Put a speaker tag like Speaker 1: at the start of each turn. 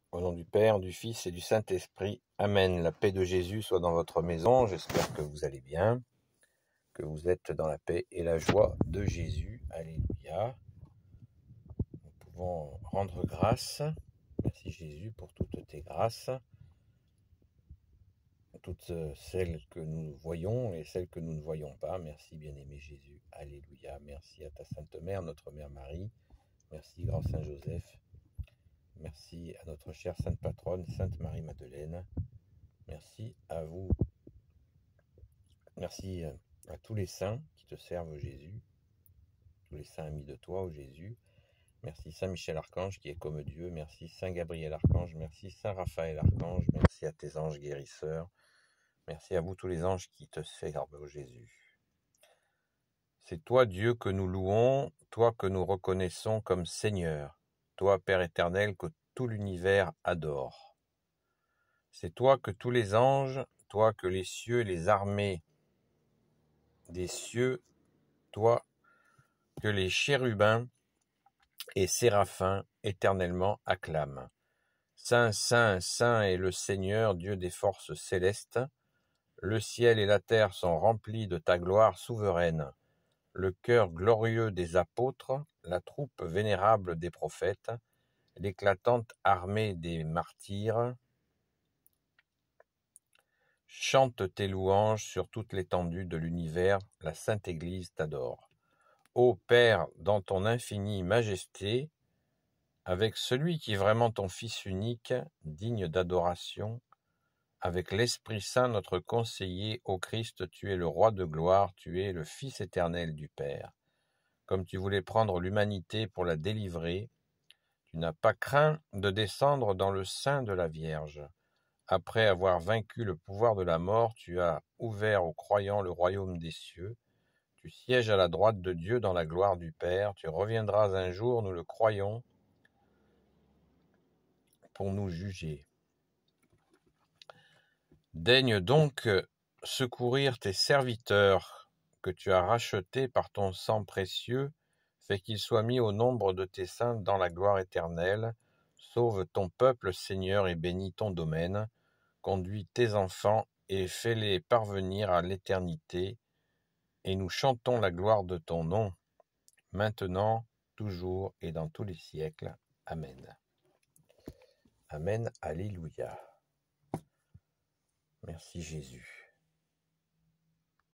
Speaker 1: Au nom du Père, du Fils et du Saint-Esprit. Amen. La paix de Jésus soit dans votre maison. J'espère que vous allez bien, que vous êtes dans la paix et la joie de Jésus. Alléluia. Nous pouvons rendre grâce. Merci Jésus pour toutes tes grâces, toutes celles que nous voyons et celles que nous ne voyons pas. Merci bien-aimé Jésus. Alléluia. Merci à ta Sainte Mère, notre Mère Marie. Merci Grand Saint Joseph. Merci à notre chère Sainte Patronne, Sainte Marie-Madeleine. Merci à vous. Merci à tous les saints qui te servent, Jésus. Tous les saints amis de toi, ô Jésus. Merci Saint Michel Archange qui est comme Dieu. Merci Saint Gabriel Archange. Merci Saint Raphaël Archange. Merci à tes anges guérisseurs. Merci à vous tous les anges qui te servent, ô Jésus. C'est toi, Dieu, que nous louons, toi que nous reconnaissons comme Seigneur, toi, Père éternel, que tout l'univers adore. C'est toi que tous les anges, toi que les cieux et les armées des cieux, toi que les chérubins et séraphins éternellement acclament. Saint, Saint, Saint est le Seigneur, Dieu des forces célestes. Le ciel et la terre sont remplis de ta gloire souveraine. Le chœur glorieux des apôtres, la troupe vénérable des prophètes, l'éclatante armée des martyrs, chante tes louanges sur toute l'étendue de l'univers, la Sainte Église t'adore. Ô Père, dans ton infinie majesté, avec celui qui est vraiment ton Fils unique, digne d'adoration, avec l'Esprit Saint, notre conseiller, ô Christ, tu es le Roi de gloire, tu es le Fils éternel du Père. Comme tu voulais prendre l'humanité pour la délivrer, tu n'as pas craint de descendre dans le sein de la Vierge. Après avoir vaincu le pouvoir de la mort, tu as ouvert aux croyants le royaume des cieux. Tu sièges à la droite de Dieu dans la gloire du Père. Tu reviendras un jour, nous le croyons, pour nous juger. Daigne donc secourir tes serviteurs que tu as rachetés par ton sang précieux, fais qu'ils soient mis au nombre de tes saints dans la gloire éternelle. Sauve ton peuple, Seigneur, et bénis ton domaine. Conduis tes enfants et fais-les parvenir à l'éternité. Et nous chantons la gloire de ton nom, maintenant, toujours et dans tous les siècles. Amen. Amen. Alléluia. Merci Jésus.